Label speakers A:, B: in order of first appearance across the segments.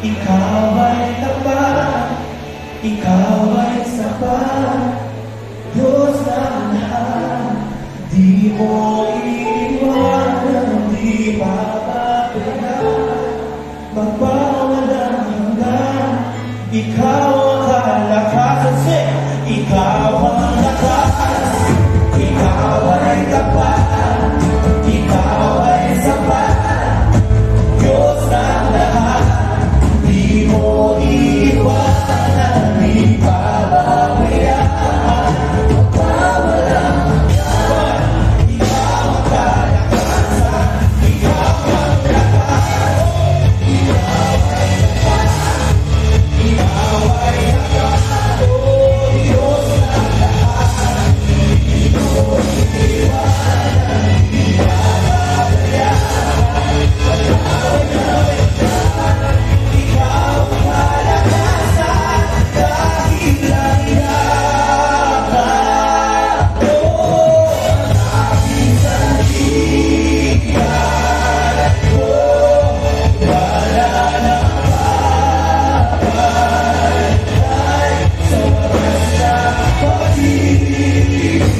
A: Ikaw ay tapat, ikaw ay sapat, Diyos ng lahat. Di mo iiwanan, di papabayaan, magpawalang hanggan. Ikaw ang kalakasan, ikaw ang lakas, ikaw ay tapat, ikaw ay sapat, Diyos ng lahat. Di mo iiwanan, di papabayaan, magpawalang hanggan. Ikaw ang kalakasan, ikaw ang lakas, ikaw ay tapat, ikaw ay sapat, oh Diyos ng lahat. Di mo iiwanan, di papabayaan, magpawalang hanggan. Ikaw ang kalakasan, dakilang-yaman. Oh, ang aking sandigan ko, wala nang mapapantay sa wagas na pag-ibig.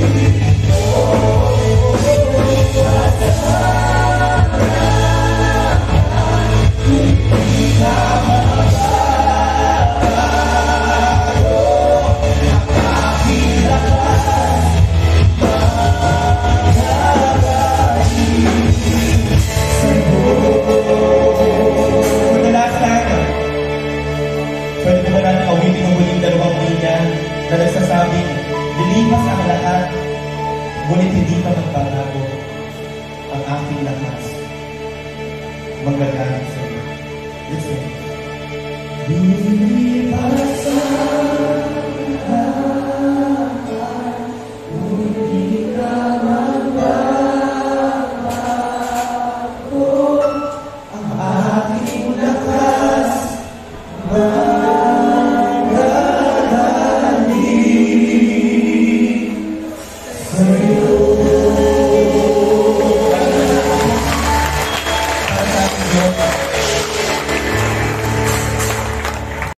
A: Pwede ko ba natin awitin ang muling dalawang linya na nagsasabing, lilipas ang lahat, ngunit hindi ka magbabago. Ang aking lakas, magagaling sa iyo. Let's go. Lilipas ang